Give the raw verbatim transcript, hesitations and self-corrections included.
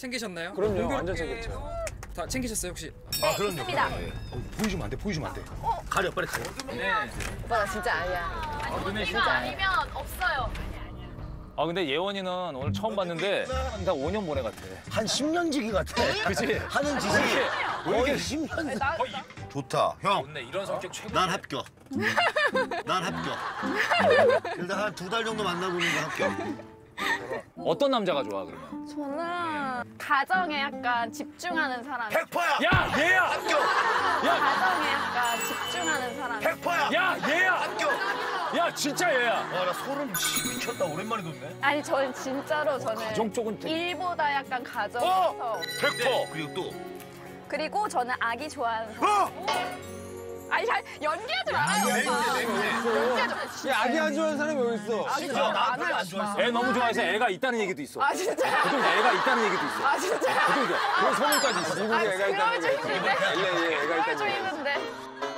챙기셨나요? 그럼요, 완전 챙겼죠. 다 챙기셨어요 혹시? 아, 그럼요. 있습니다. 그럼요. 예. 어, 보여주면 안 돼, 보여주면 안 돼. 가려, 빨리 가려. 오빠 나 진짜 아니야. 근데 이거 아니면 없어요. 아 근데 예원이는 오늘 처음 봤는데 나 오 년 모래 같아. 한 십 년 지기 같아. 그치? 하는 짓이 거의 십 년. 나, 좋다, 형. 좋네, 이런 성격 최고. 난 합격. 난 합격. 일단 한 두 달 정도 만나보는 거 합격. 어떤 남자가 좋아 그러면? 저는 가정에 약간 집중하는 사람. 백 퍼센트야! 야 얘야! 합격! 가정에 약간 집중하는 사람. 백 퍼센트야! 야 얘야! 합격! 야 진짜 얘야! 와, 나 소름 씨, 미쳤다. 오랜만에 돋네. 아니 저는 진짜로 저는 가정 쪽은 되게- 일보다 약간 가정에서. 백 퍼센트! 그리고 또. 그리고 저는 아기 좋아하는 사람. 어! 아니 잘 연기하지 말아요. 오빠. 연기하지 마. 야, 아기 안 좋아하는 사람이 어디 있어? 아기 진짜 좋아 나 안 별로 해요. 안 좋아했어. 애 너무 좋아해서 애가 있다는 얘기도 있어. 아 진짜. 보통 애가 있다는 얘기도 있어. 아 진짜. 보통 그런 소문까지 있어. 미국에 애가 있다는 그럴 줄 거. 있는데. 엘에이에 애가 그럴 줄 있다는 거. 있는데.